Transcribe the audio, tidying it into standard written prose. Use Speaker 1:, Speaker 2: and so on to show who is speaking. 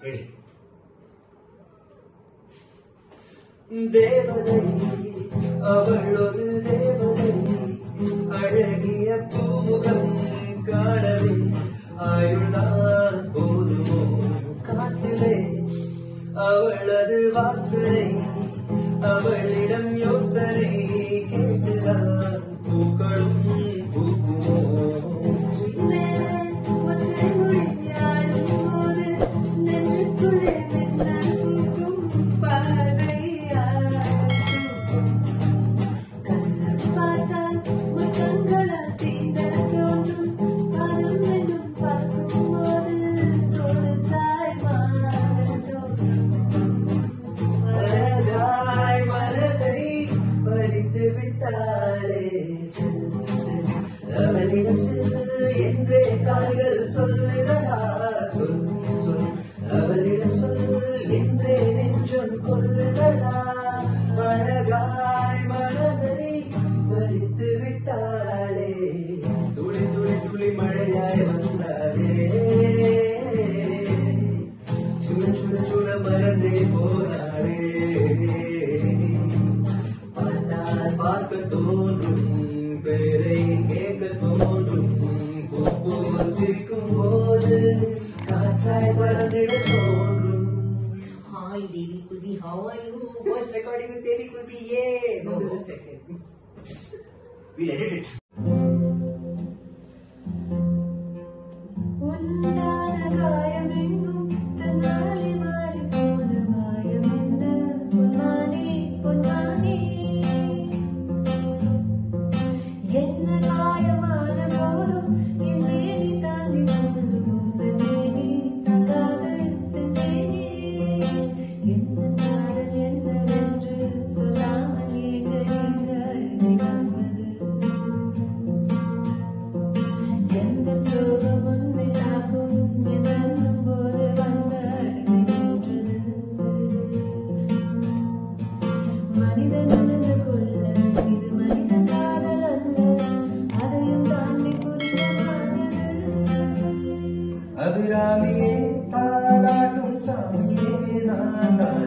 Speaker 1: Ready. தேவதை அவள் ஒரு தேவதை, அழகிய பூமுகம் காணவே ஆயுள்தான் போதுமோ காற்றிலே அவளது வாசனை, அவளிடம் யோசனை கேட்டுதான் பூக்களும் பூக்குமோ. அவளிடம் செல் என்றே கால்கள் சொல்லுதடா, சொல் சொல். அவளிடம் சொல் என்றே நெஞ்சம் கொல்லுதடா, அழகாய் மனதை பறித்து விட்டாளே, துளி துளி துளி மழையாய் வந்தாளே, சுட சுட சுட மறந்தே போனாளே. பார்த்தால் பார்க்க தோன்றும், பேரை கேட்க தோன்றும், பூப்போல் சிரிக்கும் போது காற்றாய் பறந்திட தோன்றும். Hi Devi Kulbi, how are you? First recording with Devi Kulbi, yay! No, this is second. We'll edit it. அபிராமியே தாலாட்டும் சாமியே நான்